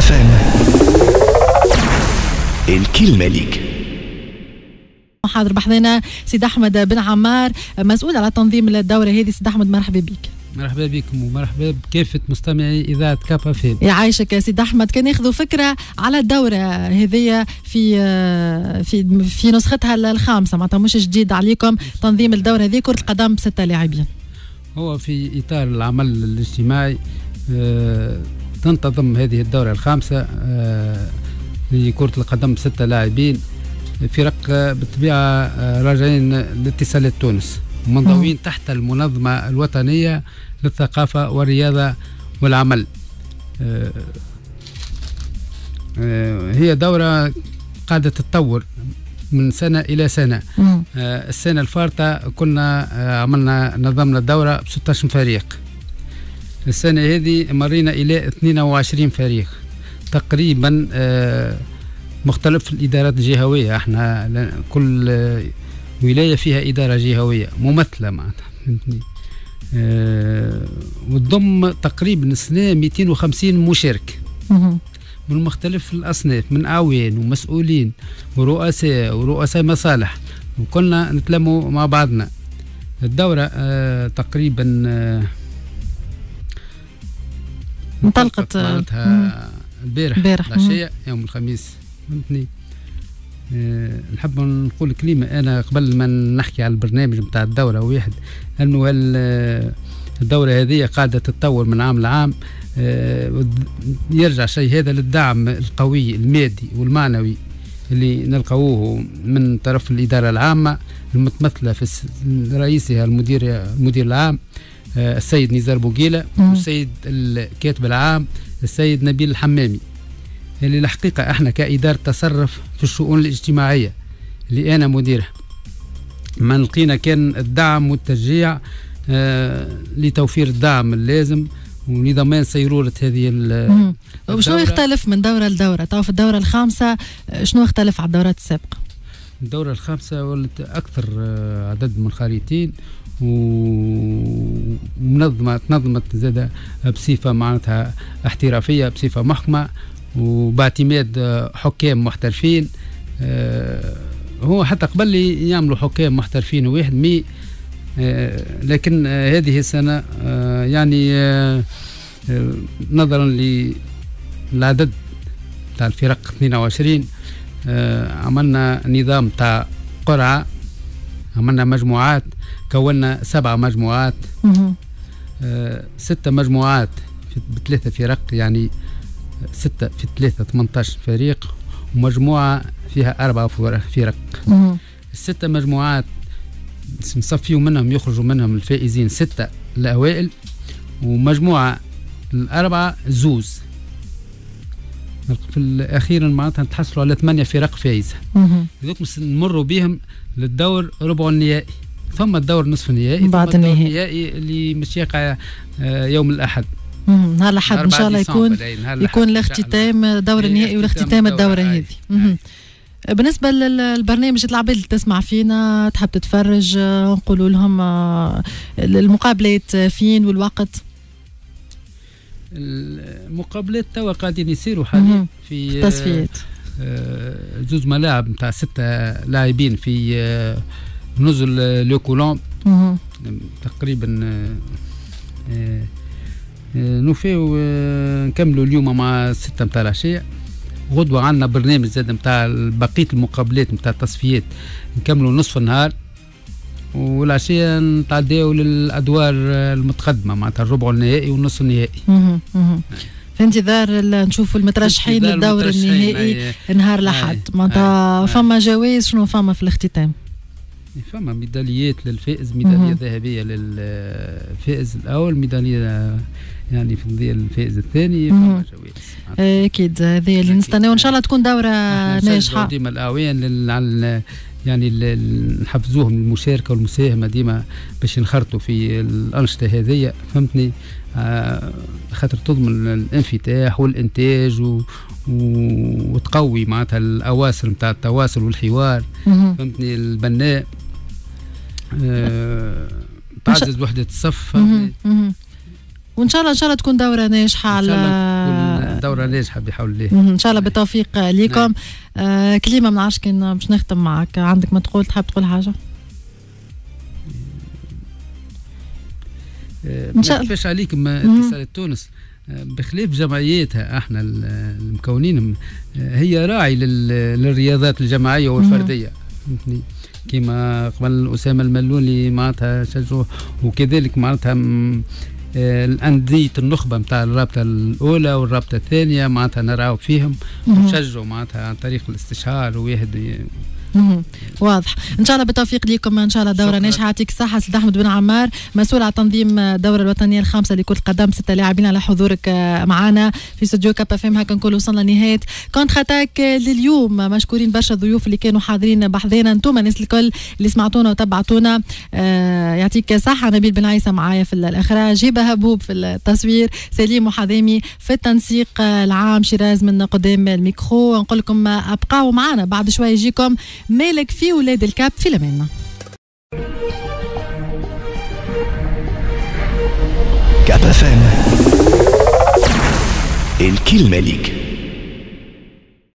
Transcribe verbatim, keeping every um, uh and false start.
اف ام الكلمة ليك. حاضر بحضنا سيد أحمد بن عمار مسؤول على تنظيم الدورة هذه. سيد أحمد مرحبا بك. مرحبا بكم ومرحبا بكافة مستمعي إذاعة كاب اف ام. يعيشك يا سيد أحمد. كان ياخذوا فكرة على الدورة هذه في في في نسختها الخامسة، معناتها مش جديد عليكم تنظيم الدورة هذه كرة القدم بستة لاعبين. هو في إطار العمل الاجتماعي آه تنتظم هذه الدورة الخامسة آه لكرة القدم بستة لاعبين، فرق بالطبيعة آه راجعين لاتصالات تونس منضوين تحت المنظمة الوطنية للثقافة والرياضة والعمل. آه آه هي دورة قاعدة تتطور من سنة إلى سنة. آه السنة الفارطة كنا آه عملنا نظمنا الدورة ب ستة عشر فريق. السنة هذه مرينا إلى اثنين وعشرين فريق تقريبا. آه مختلف الإدارات الجهوية، احنا كل آه ولاية فيها إدارة جهوية ممثلة معناتها آه وتضم تقريبا السنة مئتين وخمسين مشارك من مختلف الأصناف، من أعوان ومسؤولين ورؤساء ورؤساء مصالح، وكلنا نتلموا مع بعضنا. الدورة آه تقريبا آه انطلقت معناتها البارح العشية يوم الخميس. فهمتني؟ أه نحب نقول كلمة أنا قبل ما نحكي على البرنامج متاع الدورة. واحد أنه الدورة هذه قاعدة تتطور من عام لعام. أه يرجع شيء هذا للدعم القوي المادي والمعنوي اللي نلقوه من طرف الإدارة العامة المتمثلة في رئيسها المدير المدير العام أه السيد نزار بوقيلة والسيد الكاتب العام السيد نبيل الحمامي، اللي الحقيقة احنا كإدارة تصرف في الشؤون الاجتماعية اللي أنا مديرها ما لقينا كان الدعم والتشجيع آه لتوفير الدعم اللازم ولضمان سيرورة هذه الدورة. وشنو يختلف من دورة لدورة؟ تو في الدورة الخامسة شنو يختلف على الدورات السابقة؟ الدورة الخامسة ولت أكثر آه عدد من الخريطين ومنظمة تنظمت زادة بصفة معناتها احترافية بصفة محكمة وباعتماد حكام محترفين. آه هو حتى قبل لي يعملوا حكام محترفين واحد مي آه لكن آه هذه السنة آه يعني آه آه نظرا للعدد تاع الفرق اثنين وعشرين آه عملنا نظام تاع قرعة، عملنا مجموعات، كونا سبع مجموعات آه ستة مجموعات بثلاثة فرق، يعني ستة في ثلاثة ثمانية عشر فريق، ومجموعة فيها أربعة فرق. الستة مجموعات نصفيوا منهم يخرجوا منهم الفائزين ستة الأوائل، ومجموعة الأربعة زوز في الأخير معناتها نتحصلوا على ثمانية فرق فائزة. هذوك نمروا بهم للدور ربع النهائي، ثم الدور نصف النهائي، بعد ثم الدور النهائي اللي مش يقع يوم الأحد. نهار الأحد إن شاء الله يكون يكون الاختتام دور النهائي والاختتام الدورة هذه. بالنسبة للبرنامج العباد اللي تسمع فينا تحب تتفرج نقولوا لهم المقابلات فين والوقت؟ المقابلات توا قاعدين يصيروا حاليا في تصفيات جوز ملاعب نتاع ستة لاعبين في نزل لو كولوم تقريبا. نوفيو نكملوا اليوم مع ستة متاع العشية. غدوة عندنا برنامج زاد متاع بقية المقابلات متاع التصفيات نكملوا نصف النهار، والعشية نتعداو للأدوار المتقدمة معناتها الربع النهائي والنصف النهائي. في انتظار نشوفوا المترشحين للدور النهائي نهار الأحد. معناتها فما جوائز شنو فما في الاختتام؟ فما ميداليات للفائز، ميدالية ذهبية للفائز الأول، ميدالية يعني في الفائز الثاني، فما جوائز أكيد. هذه اللي نستناو إن شاء الله تكون دورة ناجحة. ديما الأعوان لل يعني نحفزوهم المشاركة والمساهمة ديما باش ينخرطوا في الأنشطة هذه. فهمتني؟ آه خاطر تضمن الانفتاح والإنتاج و... وتقوي معناتها الأواصر متاع التواصل والحوار. فهمتني؟ البناء آه تعزز وحدة الصف. وإن شاء الله إن شاء الله تكون دورة ناجحة على دورة ناجحة بحول الله. ان شاء الله بالتوفيق ليكم. آه كلمة ما نعرفش كان باش نختم معك، عندك ما تقول تحب تقول حاجة؟ ان شاء الله. كيفاش عليكم اتصالات تونس بخلاف جمعياتها احنا المكونين هي راعي للرياضات الجماعيه والفرديه، فهمتني؟ كما قبل اسامه الملولي معناتها شجعوه، وكذلك معناتها الانديه النخبه نتاع الرابطه الاولى والرابطه الثانيه معناتها نراو فيهم ونشجعوا معناتها عن طريق الاستشعار وواحد. واضح. ان شاء الله بالتوفيق ليكم، ان شاء الله دوره ناجحه. يعطيك الصحه سيد احمد بن عمار، مسؤول على تنظيم الدوره الوطنيه الخامسه لكره القدم. ستة لاعبين على حضورك معنا في استوديو كاب اف ام. هكا نكون وصلنا لنهايه كونتر اتاك لليوم. مشكورين برشا الضيوف اللي كانوا حاضرين بحذانا، انتم الناس الكل اللي سمعتونا وتبعتونا. آه يعطيك الصحه. نبيل بن عيسى معايا في الاخراج، هبه هبوب في التصوير، سليم وحذامي في التنسيق العام، شيراز من قدام الميكرو. نقول لكم ابقاو معنا، بعد شويه يجيكم مالك في ولاد الكاب في لمنا. كاب اف ام، الكلمة ليك.